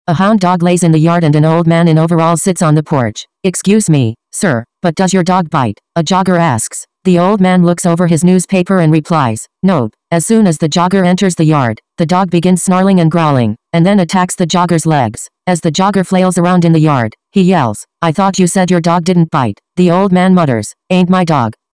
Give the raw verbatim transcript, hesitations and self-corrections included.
A hound dog lays in the yard and an old man in overalls sits on the porch. Excuse me, sir, but does your dog bite? A jogger asks. The old man looks over his newspaper and replies, nope. As soon as the jogger enters the yard, the dog begins snarling and growling, and then attacks the jogger's legs. As the jogger flails around in the yard, he yells, I thought you said your dog didn't bite. The old man mutters, ain't my dog.